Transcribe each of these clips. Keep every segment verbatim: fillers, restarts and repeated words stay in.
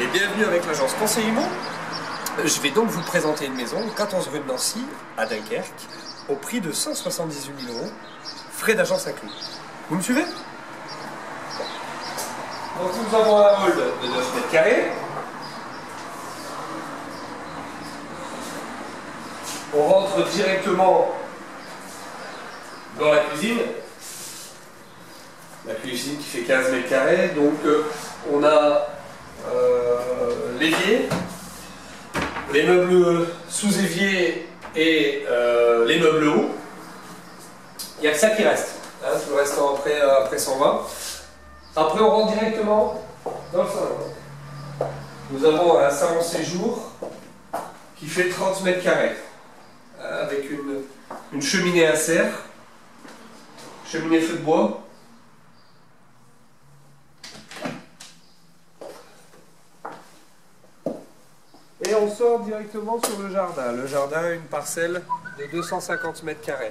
bienvenue avec l'agence Conseil Immo. Je vais donc vous présenter une maison, quatorze rue de Nancy, à Dunkerque, au prix de cent soixante-dix-huit mille euros, frais d'agence inclus. Vous me suivez? Donc nous avons un hall de neuf mètres carrés. On rentre directement dans la cuisine. La cuisine qui fait quinze mètres carrés, donc euh, on a euh, l'évier, les meubles sous évier et euh, les meubles hauts. Il n'y a que ça qui reste, hein, tout le restant après, euh, après s'en va. Après on rentre directement dans le salon. Nous avons un salon séjour qui fait trente mètres carrés, avec une, une cheminée à serre, cheminée feu de bois. Et on sort directement sur le jardin. Le jardin, une parcelle de deux cent cinquante mètres carrés.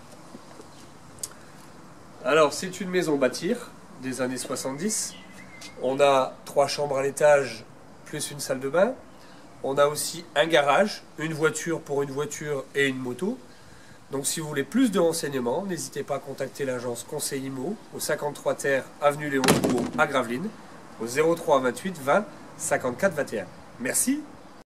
Alors, c'est une maison bâtir des années soixante-dix. On a trois chambres à l'étage, plus une salle de bain. On a aussi un garage, une voiture pour une voiture et une moto. Donc, si vous voulez plus de renseignements, n'hésitez pas à contacter l'agence Conseil Immo au cinquante-trois terre avenue Léon Court à Gravelines, au zéro trois vingt-huit vingt cinquante-quatre vingt et un. Merci.